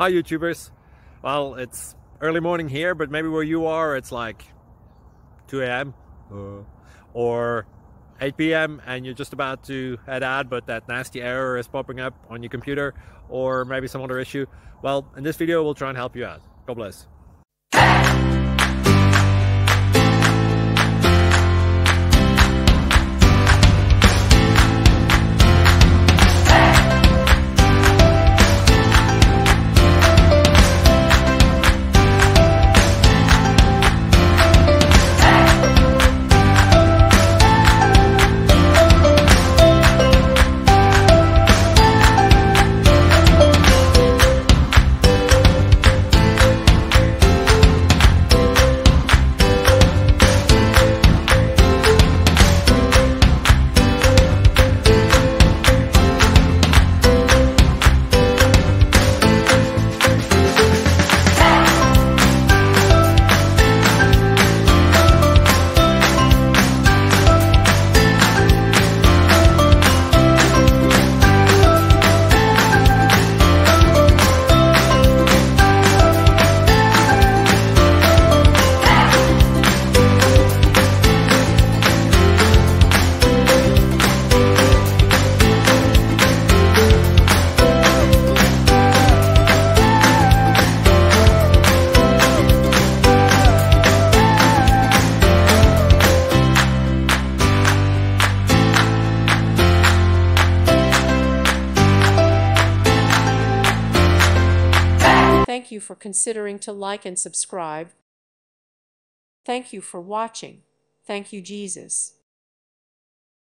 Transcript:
Hi YouTubers. Well, it's early morning here, but maybe where you are it's like 2 a.m. or 8 p.m. and you're just about to head out, but that nasty error is popping up on your computer, or maybe some other issue. Well, in this video we'll try and help you out. God bless. Thank you for considering to like and subscribe. Thank you for watching. Thank you, Jesus.